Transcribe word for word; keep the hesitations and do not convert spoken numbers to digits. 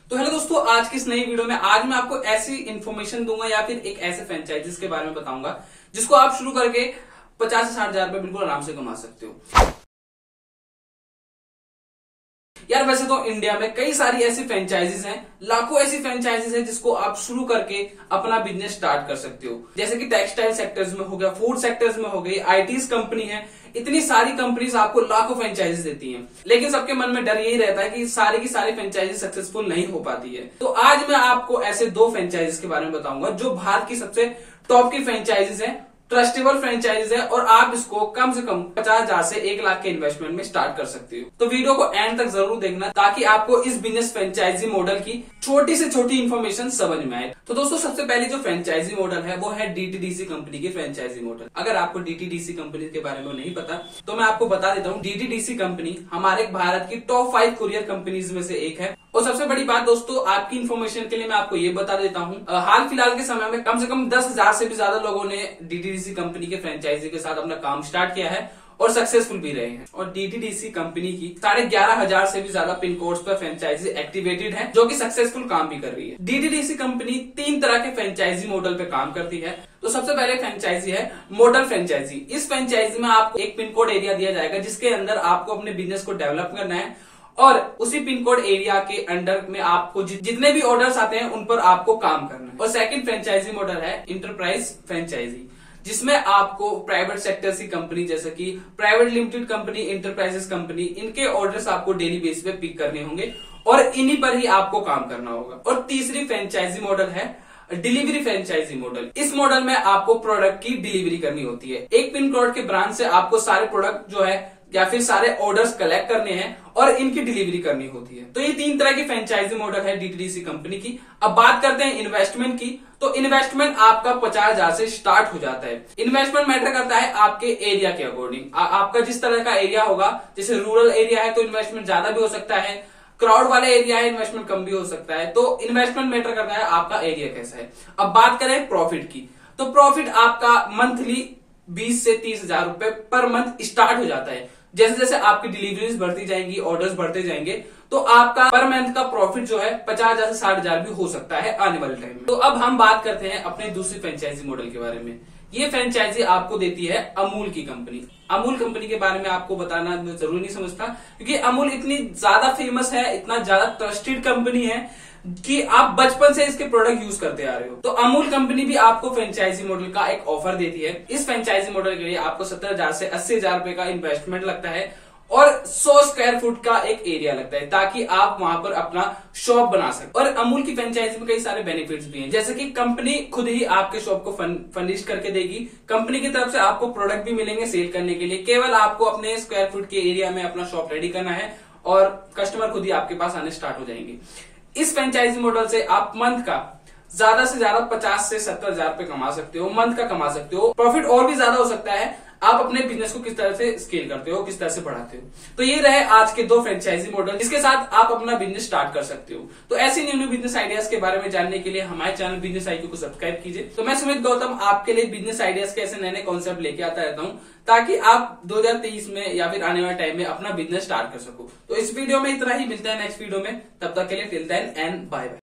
तो हेलो दोस्तों, आज की इस नई वीडियो में आज मैं आपको ऐसी इन्फॉर्मेशन दूंगा या फिर एक ऐसे फ्रेंचाइजीज के बारे में बताऊंगा जिसको आप शुरू करके पचास से साठ हजार रुपए बिल्कुल आराम से कमा सकते हो। यार वैसे तो इंडिया में कई सारी ऐसी फ्रेंचाइजीज हैं, लाखों ऐसी फ्रेंचाइजीज हैं जिसको आप शुरू करके अपना बिजनेस स्टार्ट कर सकते हो। जैसे कि टेक्सटाइल सेक्टर्स में हो गया, फूड सेक्टर्स में हो गई, आईटीज कंपनी है, इतनी सारी कंपनीज आपको लाखों फ्रेंचाइजीज देती हैं। लेकिन सबके मन में डर यही रहता है कि सारी की सारी फ्रेंचाइजी सक्सेसफुल नहीं हो पाती है। तो आज मैं आपको ऐसे दो फ्रेंचाइजीज के बारे में बताऊंगा जो भारत की सबसे टॉप की फ्रेंचाइजीज है, ट्रस्टेबल फ्रेंचाइज है और आप इसको कम से कम पचास हजार से एक लाख के इन्वेस्टमेंट में स्टार्ट कर सकते हो। तो वीडियो को एंड तक जरूर देखना ताकि आपको इस बिजनेस फ्रेंचाइजी मॉडल की छोटी से छोटी इन्फॉर्मेशन समझ में आए। तो दोस्तों, सबसे पहले जो फ्रेंचाइजी मॉडल है वो है डीटीडीसी कंपनी की फ्रेंचाइजी मॉडल। अगर आपको डीटीडीसी कंपनी के बारे में नहीं पता तो मैं आपको बता देता हूँ। डीटीडीसी कंपनी हमारे भारत की टॉप फाइव कुरियर कंपनीज में से एक है। और सबसे बड़ी बात दोस्तों, आपकी इन्फॉर्मेशन के लिए मैं आपको ये बता देता हूँ, हाल फिलहाल के समय में कम से कम दस हजार से भी ज्यादा लोगों ने डीटीडीसी कंपनी के फ्रेंचाइजी के साथ अपना काम स्टार्ट किया है और सक्सेसफुल भी रहे हैं। और डीटीडीसी कंपनी की साढ़े ग्यारह हजार से भी ज्यादा पिन कोड्स पर फ्रेंचाइजी एक्टिवेटेड है जो कि सक्सेसफुल काम भी कर रही है। डीटीडीसी कंपनी तीन तरह के फ्रेंचाइजी मॉडल पे काम करती है। तो सबसे पहले फ्रेंचाइजी है मॉडल फ्रेंचाइजी। इस फ्रेंचाइजी में आपको एक पिन कोड एरिया दिया जाएगा जिसके अंदर आपको अपने बिजनेस को डेवलप करना है और उसी पिन कोड एरिया के अंडर में आपको जि, जितने भी ऑर्डर्स आते हैं उन पर आपको काम करना है। और सेकंड फ्रेंचाइजी मॉडल है इंटरप्राइज फ्रेंचाइजी, जिसमें आपको प्राइवेट सेक्टर की कंपनी जैसे कि private limited company, enterprises company, इनके ऑर्डर्स आपको डेली बेस पे पिक करने होंगे और इन्हीं पर ही आपको काम करना होगा। और तीसरी फ्रेंचाइजी मॉडल है डिलीवरी फ्रेंचाइजी मॉडल। इस मॉडल में आपको प्रोडक्ट की डिलीवरी करनी होती है। एक पिन कोड के ब्रांच से आपको सारे प्रोडक्ट जो है या फिर सारे ऑर्डर्स कलेक्ट करने हैं और इनकी डिलीवरी करनी होती है। तो ये तीन तरह की फ्रेंचाइजी मॉडल है डीटीडीसी कंपनी की। अब बात करते हैं इन्वेस्टमेंट की। तो इन्वेस्टमेंट आपका पचास हजार से स्टार्ट हो जाता है। इन्वेस्टमेंट मैटर करता है आपके एरिया के अकॉर्डिंग। आपका जिस तरह का एरिया होगा, जैसे रूरल एरिया है तो इन्वेस्टमेंट ज्यादा भी हो सकता है, क्राउड वाला एरिया है इन्वेस्टमेंट कम भी हो सकता है। तो इन्वेस्टमेंट मैटर करता है आपका एरिया कैसा है। अब बात करें प्रॉफिट की, तो प्रॉफिट आपका मंथली बीस से तीस हजार रुपए पर मंथ स्टार्ट हो जाता है। जैसे जैसे आपकी डिलीवरीज बढ़ती जाएंगी, ऑर्डर्स बढ़ते जाएंगे, तो आपका पर मंथ का प्रॉफिट जो है पचास हजार से साठ हजार भी हो सकता है आने वाले टाइम में। तो अब हम बात करते हैं अपने दूसरी फ्रेंचाइजी मॉडल के बारे में। ये फ्रेंचाइजी आपको देती है अमूल की कंपनी। अमूल कंपनी के बारे में आपको बताना मैं जरूरी नहीं समझता क्योंकि अमूल इतनी ज्यादा फेमस है, इतना ज्यादा ट्रस्टेड कंपनी है कि आप बचपन से इसके प्रोडक्ट यूज करते आ रहे हो। तो अमूल कंपनी भी आपको फ्रेंचाइजी मॉडल का एक ऑफर देती है। इस फ्रेंचाइजी मॉडल के लिए आपको सत्तर हजार से अस्सी हजार रुपए का इन्वेस्टमेंट लगता है और सौ स्क्वायर फुट का एक एरिया लगता है ताकि आप वहां पर अपना शॉप बना सके। और अमूल की फ्रेंचाइजी में कई सारे बेनिफिट्स भी हैं, जैसे कि कंपनी खुद ही आपके शॉप को फर्निश करके देगी। कंपनी की तरफ से आपको प्रोडक्ट भी मिलेंगे सेल करने के लिए। केवल आपको अपने स्क्वायर फुट के एरिया में अपना शॉप रेडी करना है और कस्टमर खुद ही आपके पास आने स्टार्ट हो जाएंगे। इस फ्रेंचाइजी मॉडल से आप मंथ का ज्यादा से ज्यादा पचास से सत्तर हजार रुपए कमा सकते हो, मंथ का कमा सकते हो। प्रॉफिट और भी ज्यादा हो सकता है। आप अपने बिजनेस को किस तरह से स्केल करते हो, किस तरह से बढ़ाते हो। तो ये रहे आज के दो फ्रेंचाइजी मॉडल जिसके साथ आप अपना बिजनेस स्टार्ट कर सकते हो। तो ऐसे न्यू न्यू बिजनेस आइडियाज के बारे में जानने के लिए हमारे चैनल बिजनेस आईक्यू को सब्सक्राइब कीजिए। तो मैं सुमित गौतम आपके लिए बिजनेस आइडियाज के ऐसे नए नए कॉन्सेप्ट लेके आता रहता हूँ ताकि आप दो हजार तेईस में या फिर आने वाले टाइम में अपना बिजनेस स्टार्ट कर सको। तो इस वीडियो में इतना ही, मिलता है नेक्स्ट वीडियो में। तब तक के लिए till then and bye bye.